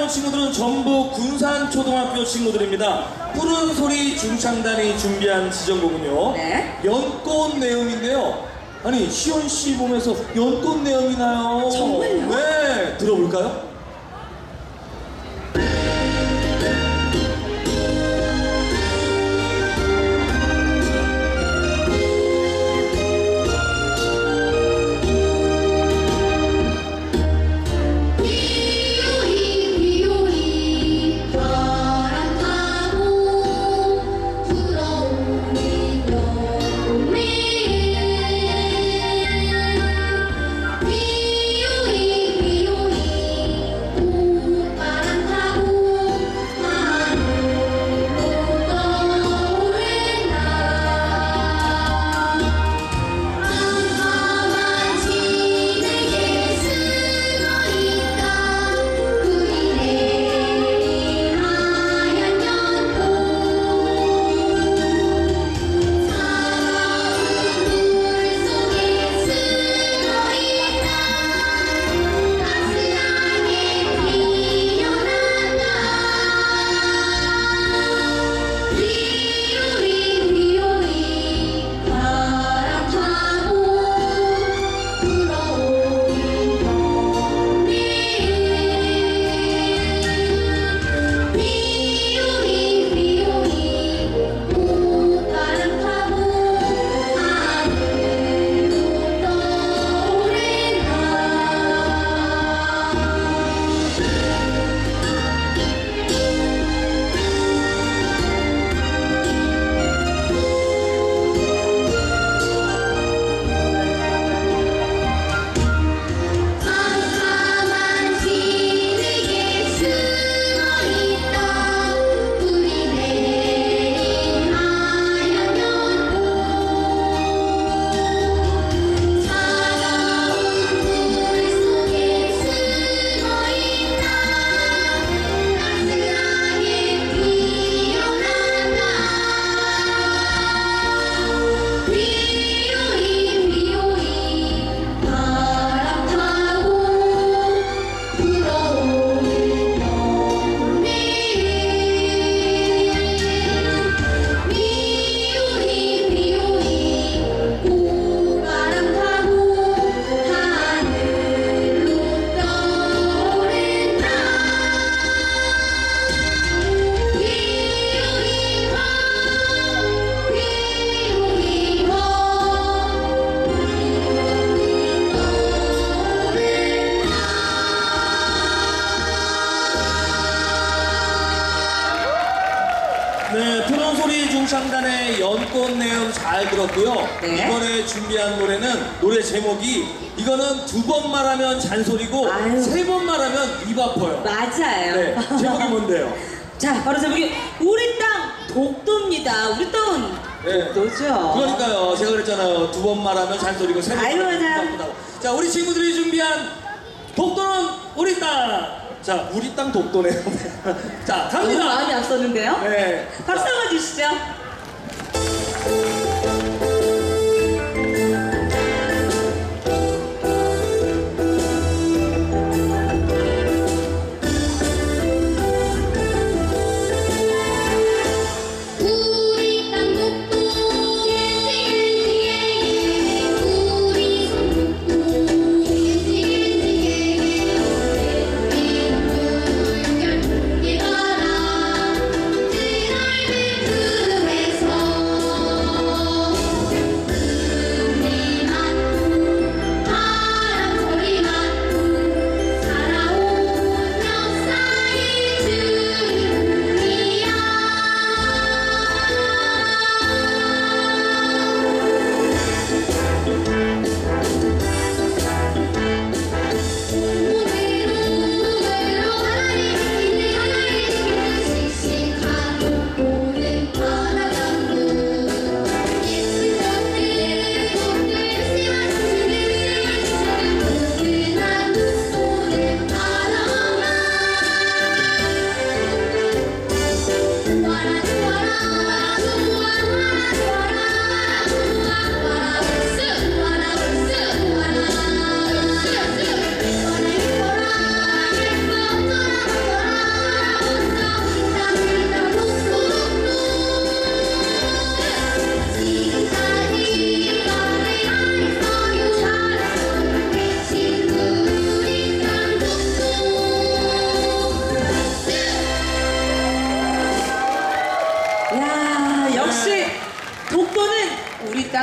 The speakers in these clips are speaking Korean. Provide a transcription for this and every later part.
친구들은 전부 군산초등학교 친구들입니다. 푸른 소리 중창단이 준비한 지정곡은요. 네. 연꽃 내음인데요. 아니 시온 씨 보면서 연꽃 내음이 나요. 정말요? 네, 들어볼까요? 네, 푸른 소리 중창단의 연꽃 내음 잘 들었고요. 네. 이번에 준비한 노래 제목이 이거는 두 번 말하면 잔소리고 아유. 세 번 말하면 입 아파요. 맞아요. 네, 제목이 뭔데요? 자, 바로 제목이 우리 땅 독도입니다. 우리 땅은 네. 독도죠. 그러니까요, 제가 그랬잖아요. 두 번 말하면 잔소리고 세 번 아유, 말하면 입 맞아. 아프다고. 자, 우리 친구들이 준비한 독도는 우리 땅. 자, 우리 땅 독도네요. 자, 너무 갑니다. 마음이 앞섰는데요. 네. 박수 한번 주시죠. 우리 땅 독도 예지예지예 우리 손 독도 예지예지예 물결 물게 가라 그날의 푸르에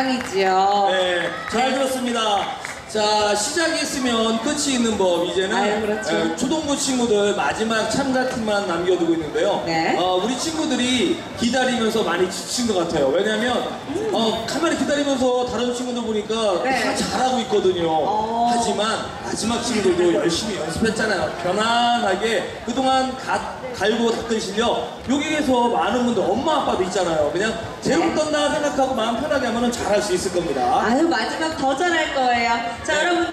자랑이지요. 네, 잘 들었습니다. 자, 시작했으면 끝이 있는 법. 이제는 아유, 그렇죠. 초등부 친구들 마지막 참가팀만 남겨두고 있는데요. 네. 우리 친구들이 기다리면서 많이 지친 것 같아요. 왜냐하면 가만히 기다리면서 다른 친구들 보니까 네. 다 잘하고 있거든요. 하지만 마지막 친구들도 열심히 연습했잖아요. 편안하게 그동안 갈고 닦은 실력, 여기에서 많은 분들 엄마 아빠도 있잖아요. 그냥 제로 떤다 생각하고 마음 편하게 하면 잘할 수 있을 겁니다. 아유, 마지막 더 잘할 거예요. 자, 네. 여러분.